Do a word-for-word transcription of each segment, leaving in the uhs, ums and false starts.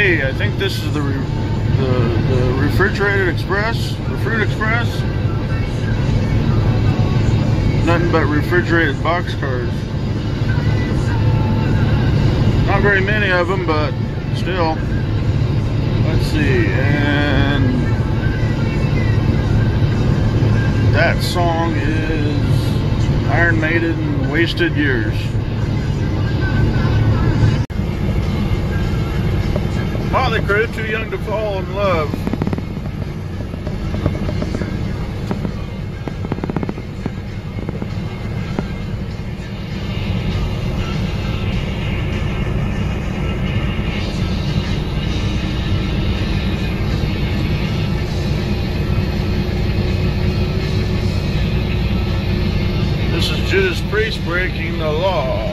Hey, I think this is the re the, the refrigerated express, the fruit express. Nothing but refrigerated boxcars. Not very many of them, but still. Let's see, and that song is Iron Maiden, Wasted Years. Motley Crue, Too Young to Fall in Love. This is Judas Priest, Breaking the Law.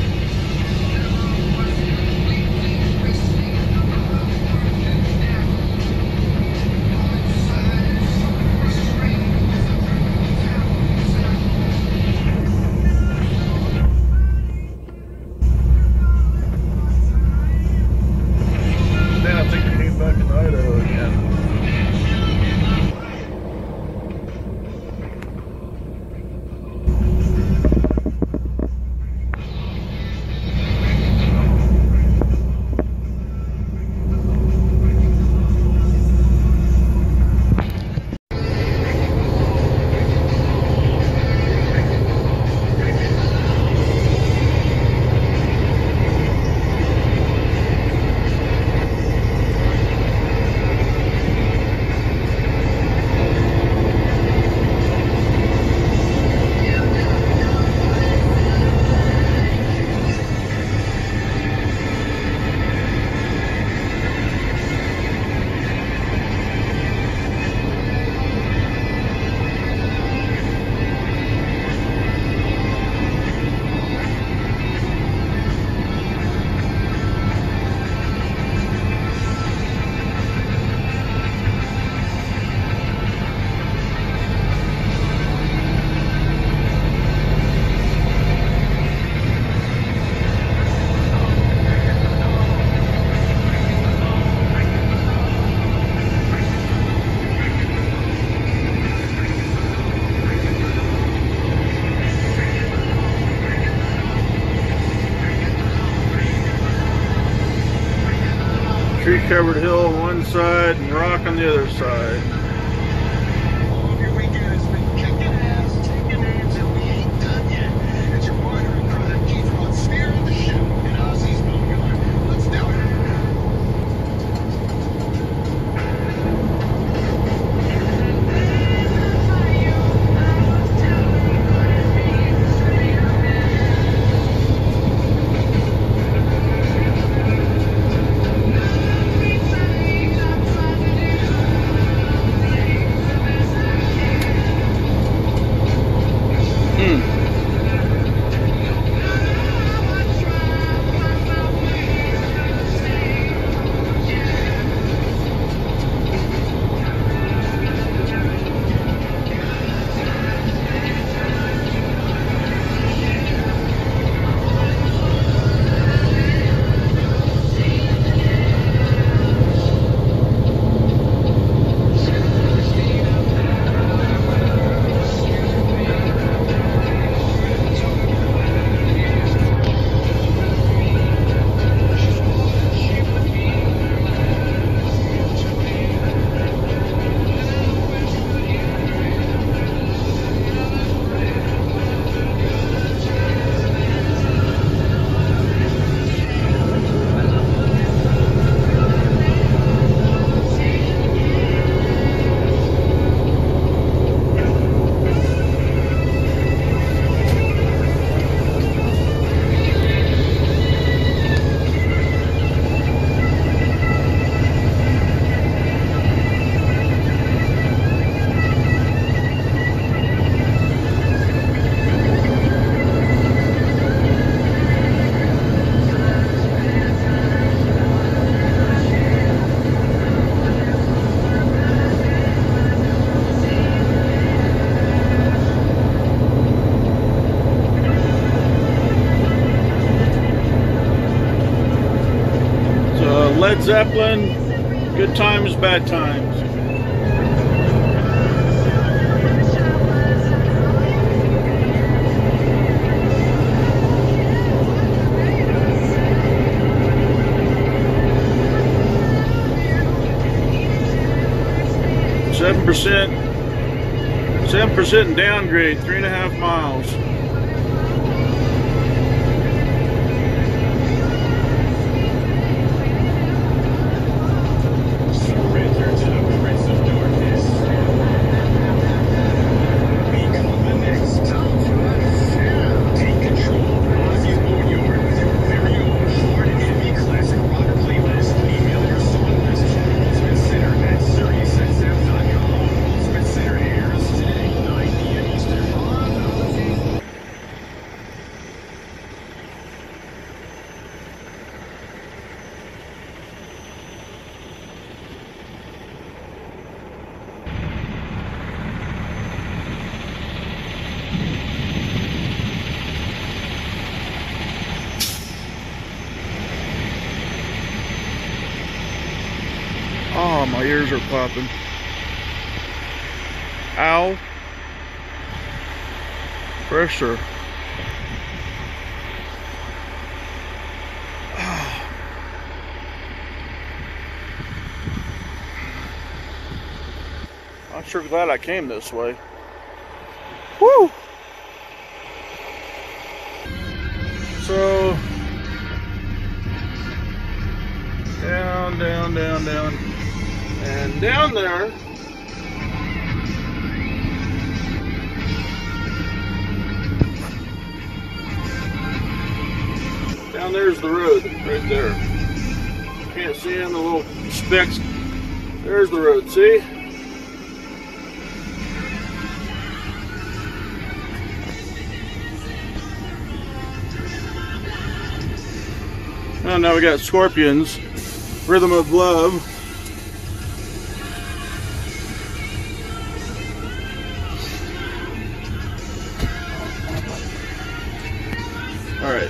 Tree-covered hill on one side and rock on the other side. Led Zeppelin, Good Times, Bad Times. Seven percent, seven percent downgrade, three and a half miles. Oh, my ears are popping. Ow. Pressure. I'm sure glad I came this way. Woo! So, down, down, down, down. And down there, down there's the road, right there. Can't see in the little specks. There's the road, see? Well, now we got Scorpions, Rhythm of Love. All right.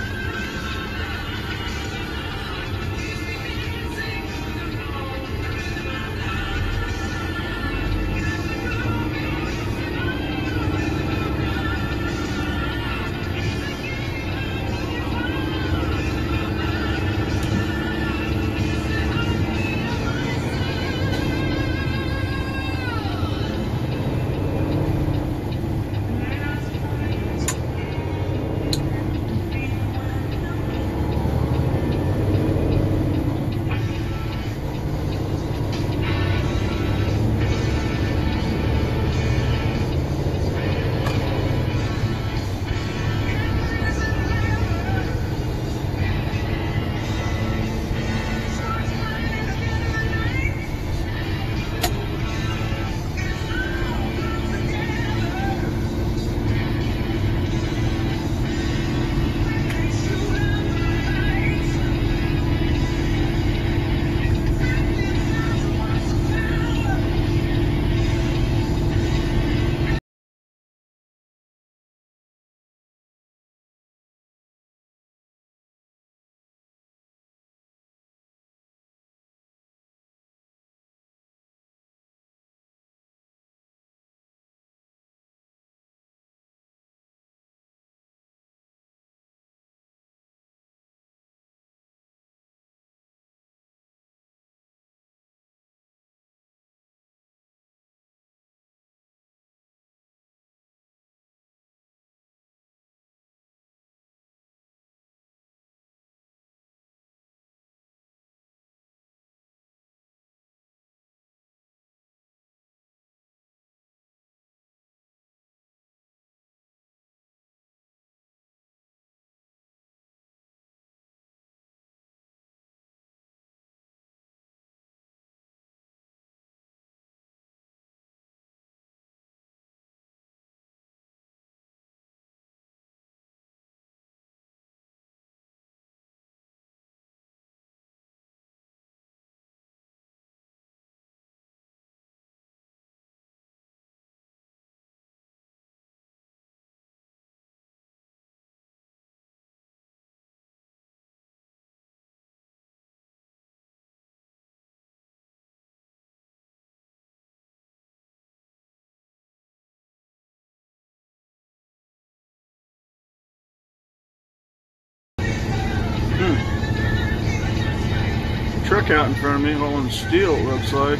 truck out in front of me hauling steel, it looks like.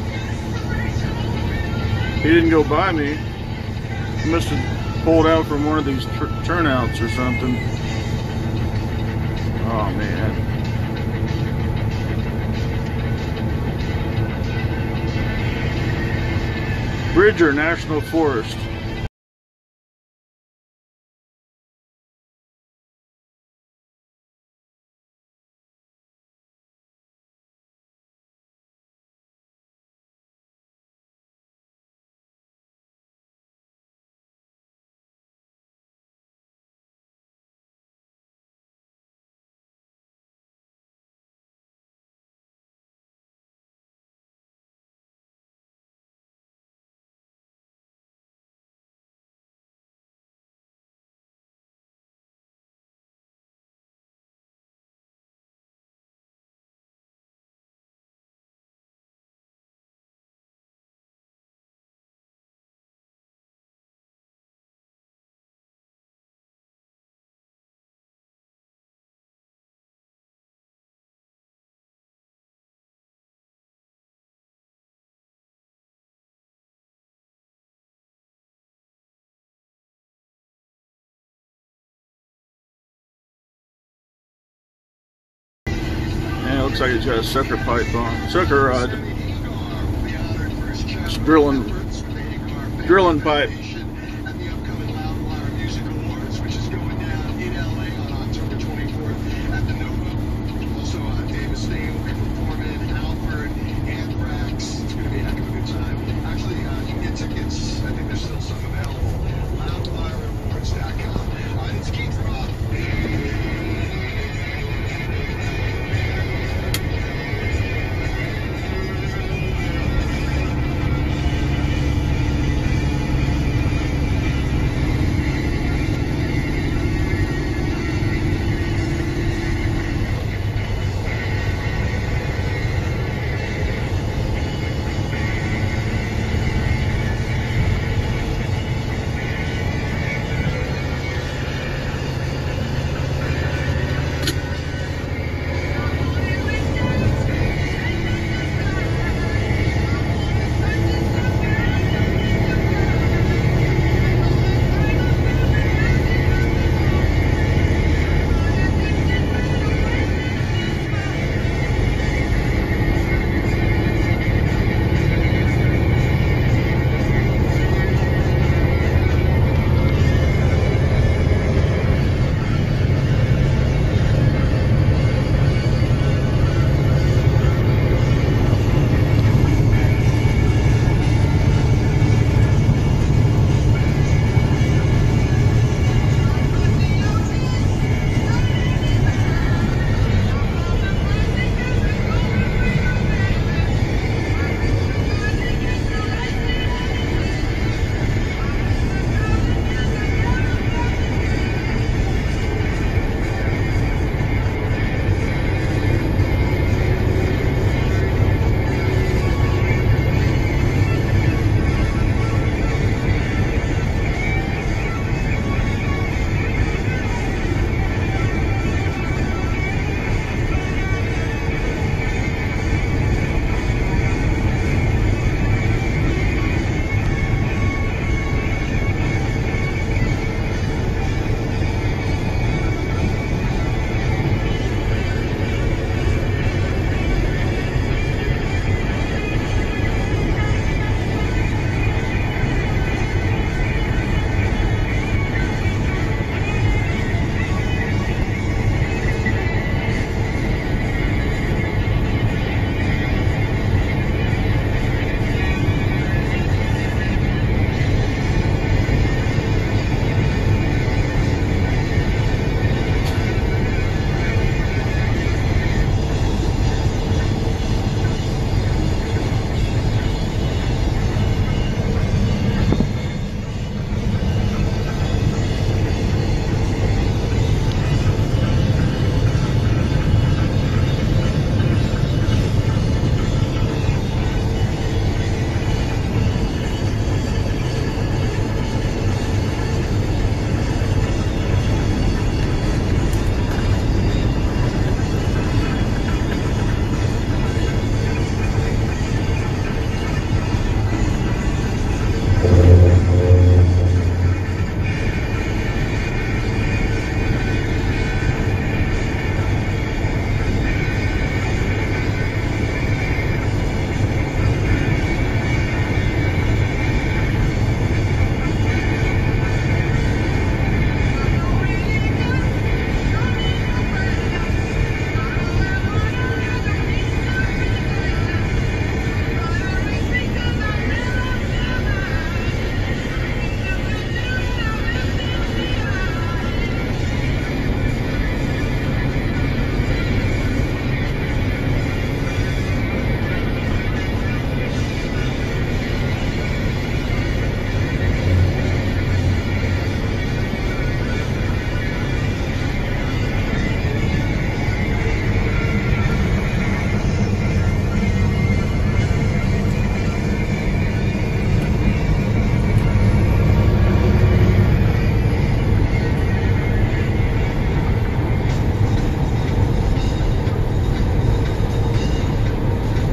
He didn't go by me. He must have pulled out from one of these turnouts or something. Oh man. Bridger National Forest. Looks like it's got a sucker pipe on, sucker rod. It's drilling, drilling pipe.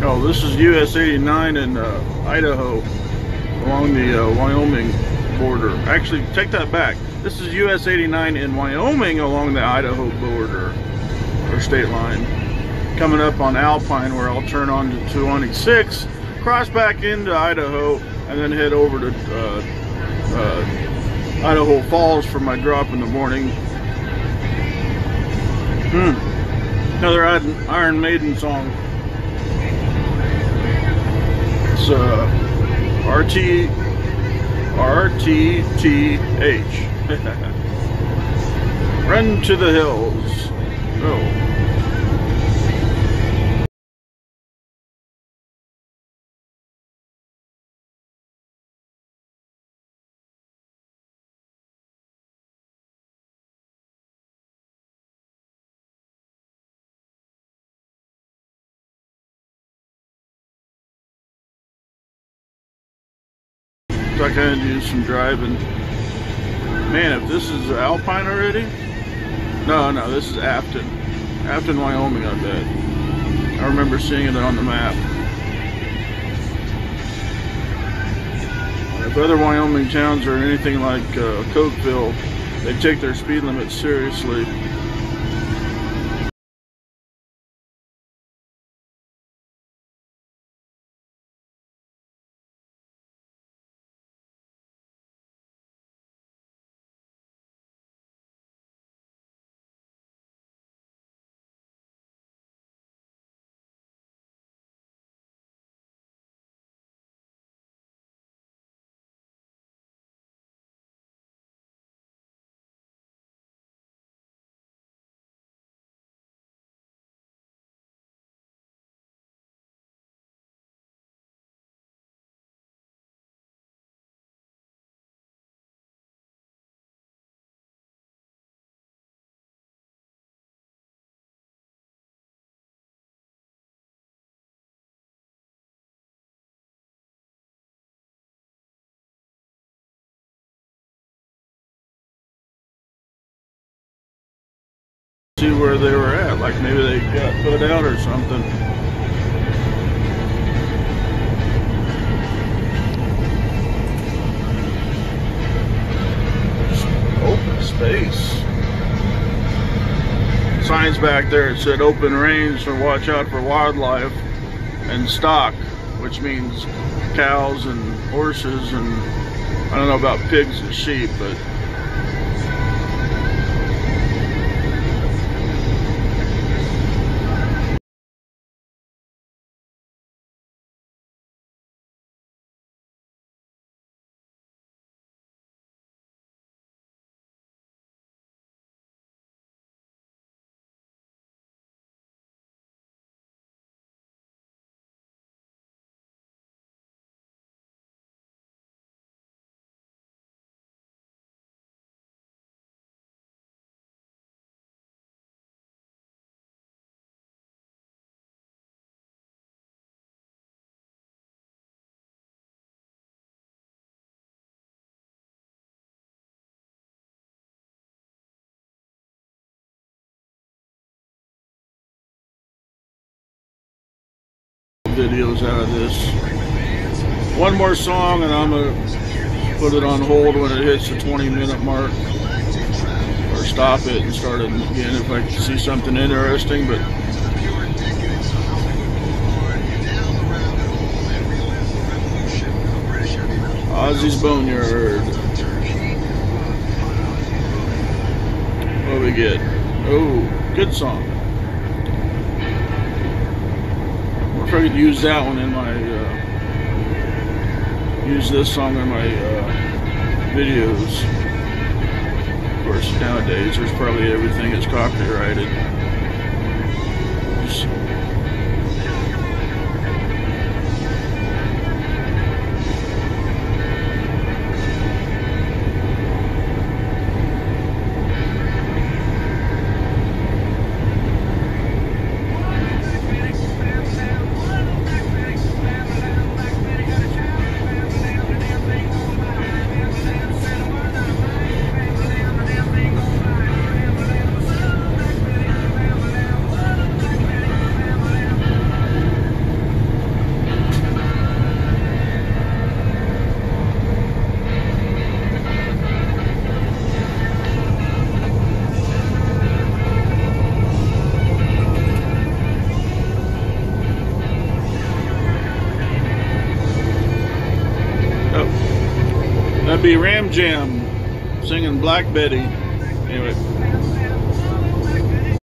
Oh, this is U S eighty-nine in uh, Idaho, along the uh, Wyoming border. Actually, take that back. This is U S eighty-nine in Wyoming along the Idaho border, or state line. Coming up on Alpine, where I'll turn on to twenty-six, cross back into Idaho, and then head over to uh, uh, Idaho Falls for my drop in the morning. Hmm. Another Iron Maiden song. It's uh, R T R T T H. Run to the hills. Oh. So I kind of do some driving. Man, if this is Alpine already? No, no, this is Afton. Afton, Wyoming, I bet. I remember seeing it on the map. If other Wyoming towns are anything like uh, Cokeville, they take their speed limits seriously. See where they were at, like maybe they got put out or something. Just open space. Signs back there, it said open range, so watch out for wildlife, and stock, which means cows and horses, and I don't know about pigs and sheep, but videos out of this. One more song and I'm gonna put it on hold when it hits the twenty minute mark, or stop it and start it again if I see something interesting. But Ozzy's Boneyard. What do we get? Oh, good song. I could use that one in my, uh, use this song in my uh, videos. Of course, nowadays there's probably everything is copyrighted. Just gonna be Ram Jam singing Black Betty. Anyway.